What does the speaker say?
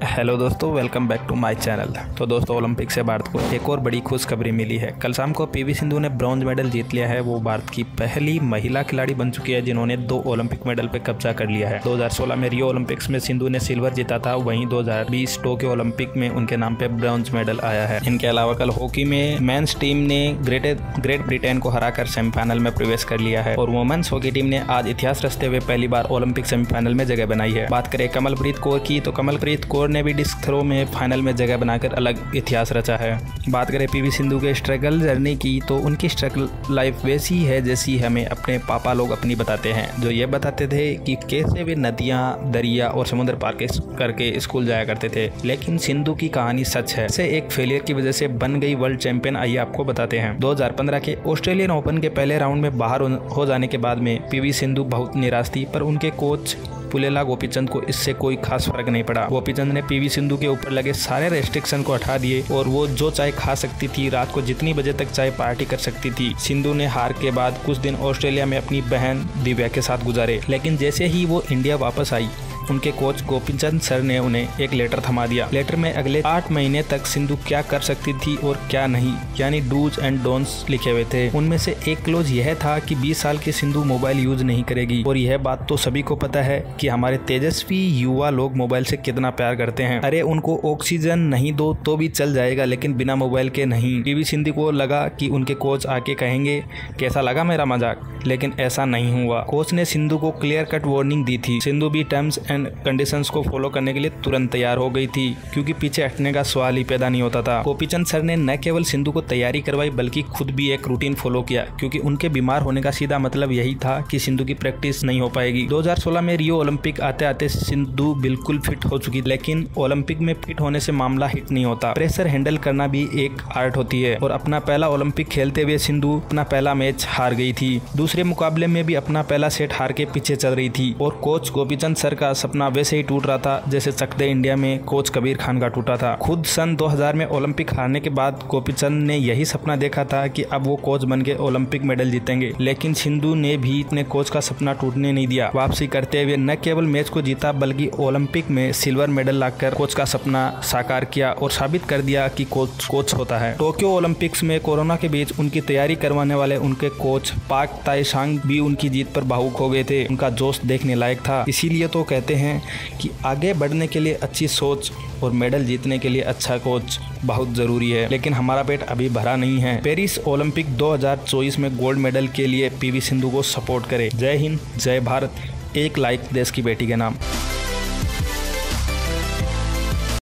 Hello दोस्तों, welcome back to my channel. तो दोस्तों, ओलंपिक से भारत को एक और बड़ी खुशखबरी मिली है। कल शाम को पीवी सिंधु ने ब्रॉन्ज मेडल जीत लिया है। वो भारत की पहली महिला खिलाड़ी बन चुकी है जिन्होंने 2 ओलंपिक मेडल पे कब्जा कर लिया है। 2016 में रियो ओलंपिक्स में सिंधु ने सिल्वर जीता था, वहीं 2020 टोक्यो ओलंपिक में उनके नाम पे ब्रॉन्ज मेडल आया है। इनके अलावा कल हॉकी में मेंस टीम ने ग्रेट ब्रिटेन को हराकर सेमीफाइनल में प्रवेश कर लिया है और वुमेन्स हॉकी टीम ने आज इतिहास रचते हुए पहली बार ओलंपिक सेमीफाइनल में जगह बनाई है। बात करें कमलप्रीत कौर की, तो कमलप्रीत कौर ने भी डिस्क थ्रो में फाइनल में जगह बनाकर अलग इतिहास रचा है। बात करें पीवी सिंधु के स्ट्रगल जर्नी की, तो उनकी स्ट्रगल लाइफ वैसी है जैसी हमें अपने पापा लोग अपनी बताते हैं, जो ये बताते थे कि कैसे वे नदियां, दरिया और समुद्र पार करके स्कूल जाया करते थे। लेकिन सिंधु की कहानी सच है। इसे एक फेलियर की वजह से बन गई वर्ल्ड चैंपियन। आइए आपको बताते हैं। 2015 के ऑस्ट्रेलियन ओपन के पहले राउंड में बाहर हो जाने के बाद में पीवी सिंधु बहुत निराश थी, पर उनके कोच पुलेला गोपीचंद को इससे कोई खास फर्क नहीं पड़ा। गोपीचंद ने पीवी सिंधु के ऊपर लगे सारे रेस्ट्रिक्शन को हटा दिए और वो जो चाय खा सकती थी, रात को जितनी बजे तक चाय पार्टी कर सकती थी। सिंधु ने हार के बाद कुछ दिन ऑस्ट्रेलिया में अपनी बहन दिव्या के साथ गुजारे, लेकिन जैसे ही वो इंडिया वापस आई, उनके कोच गोपीचंद सर ने उन्हें एक लेटर थमा दिया। लेटर में अगले 8 महीने तक सिंधु क्या कर सकती थी और क्या नहीं, यानी डूज एंड डोंट्स लिखे हुए थे। उनमें से एक क्लोज यह था कि 20 साल की सिंधु मोबाइल यूज नहीं करेगी। और यह बात तो सभी को पता है कि हमारे तेजस्वी युवा लोग मोबाइल से कितना प्यार करते हैं। अरे उनको ऑक्सीजन नहीं दो तो भी चल जाएगा, लेकिन बिना मोबाइल के नहीं। पीवी सिंधु को लगा कि उनके कोच आके कहेंगे कैसा लगा मेरा मजाक, लेकिन ऐसा नहीं हुआ। कोच ने सिंधु को क्लियर कट वार्निंग दी थी। सिंधु भी टर्म्स एंड कंडीशंस को फॉलो करने के लिए तुरंत तैयार हो गई थी, क्योंकि पीछे हटने का सवाल ही पैदा नहीं होता था। गोपीचंद सर ने न केवल सिंधु को तैयारी करवाई बल्कि खुद भी एक रूटीन फॉलो किया, क्योंकि उनके बीमार होने का सीधा मतलब यही था कि सिंधु की प्रैक्टिस नहीं हो पाएगी। 2016 में रियो ओलंपिक आते आते सिंधु बिल्कुल फिट हो चुकी, लेकिन ओलंपिक में फिट होने से मामला हिट नहीं होता। प्रेशर हैंडल करना भी एक आर्ट होती है और अपना पहला ओलंपिक खेलते हुए सिंधु अपना पहला मैच हार गई थी। दूसरे मुकाबले में भी अपना पहला सेट हार के पीछे चल रही थी और कोच गोपीचंद सर का सपना वैसे ही टूट रहा था जैसे चक दे इंडिया में कोच कबीर खान का टूटा था। खुद सन 2000 में ओलंपिक हारने के बाद गोपीचंद ने यही सपना देखा था कि अब वो कोच बन के ओलंपिक मेडल जीतेंगे, लेकिन सिंधु ने भी अपने कोच का सपना टूटने नहीं दिया। वापसी करते हुए न केवल मैच को जीता बल्कि ओलंपिक में सिल्वर मेडल लाकर कोच का सपना साकार किया और साबित कर दिया कि कोच होता है। टोक्यो ओलंपिक्स में कोरोना के बीच उनकी तैयारी करवाने वाले उनके कोच पाक ताइशांग भी उनकी जीत पर भावुक हो गए थे। उनका जोश देखने लायक था। इसीलिए तो कहते हैं कि आगे बढ़ने के लिए अच्छी सोच और मेडल जीतने के लिए अच्छा कोच बहुत जरूरी है। लेकिन हमारा पेट अभी भरा नहीं है। पेरिस ओलंपिक 2024 में गोल्ड मेडल के लिए पीवी सिंधु को सपोर्ट करें। जय हिंद, जय भारत। एक लाइक देश की बेटी के नाम।